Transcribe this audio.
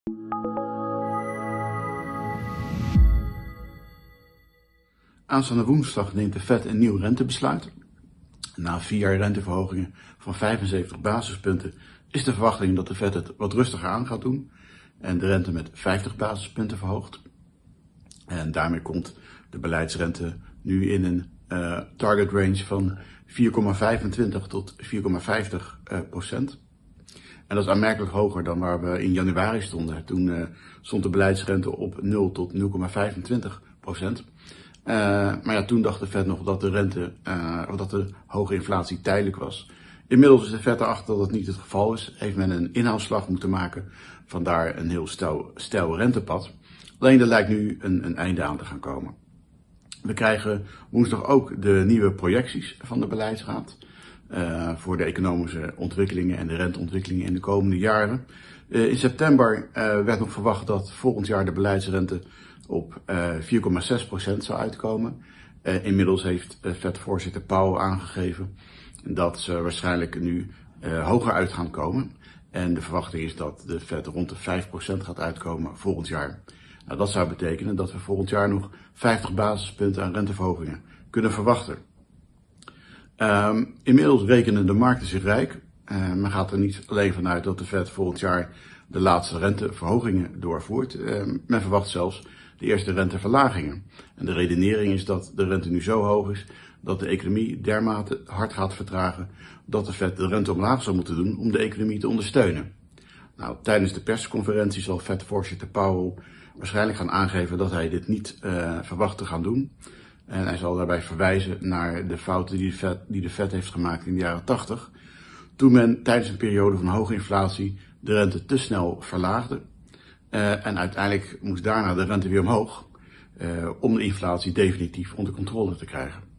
Aanstaande woensdag neemt de Fed een nieuw rentebesluit. Na 4 jaar renteverhogingen van 75 basispunten is de verwachting dat de Fed het wat rustiger aan gaat doen en de rente met 50 basispunten verhoogt. En daarmee komt de beleidsrente nu in een target range van 4,25 tot 4,50%. En dat is aanmerkelijk hoger dan waar we in januari stonden. Toen stond de beleidsrente op 0 tot 0,25%. Maar ja, toen dacht de Fed nog dat de hoge inflatie tijdelijk was. Inmiddels is de Fed erachter dat het niet het geval is. Heeft men een inhaalslag moeten maken. Vandaar een heel steil rentepad. Alleen er lijkt nu een einde aan te gaan komen. We krijgen woensdag ook de nieuwe projecties van de beleidsraad. Voor de economische ontwikkelingen en de renteontwikkelingen in de komende jaren. In september werd nog verwacht dat volgend jaar de beleidsrente op 4,6% zou uitkomen. Inmiddels heeft Fed-voorzitter Powell aangegeven dat ze waarschijnlijk nu hoger uit gaan komen. En de verwachting is dat de Fed rond de 5% gaat uitkomen volgend jaar. Nou, dat zou betekenen dat we volgend jaar nog 50 basispunten aan renteverhogingen kunnen verwachten. Inmiddels rekenen de markten zich rijk. Men gaat er niet alleen vanuit dat de Fed volgend jaar de laatste renteverhogingen doorvoert. Men verwacht zelfs de eerste renteverlagingen. En de redenering is dat de rente nu zo hoog is dat de economie dermate hard gaat vertragen dat de Fed de rente omlaag zal moeten doen om de economie te ondersteunen. Nou, tijdens de persconferentie zal Fed-voorzitter Powell waarschijnlijk gaan aangeven dat hij dit niet verwacht te gaan doen. En hij zal daarbij verwijzen naar de fouten die de Fed heeft gemaakt in de jaren 80. Toen men tijdens een periode van hoge inflatie de rente te snel verlaagde. En uiteindelijk moest daarna de rente weer omhoog om de inflatie definitief onder controle te krijgen.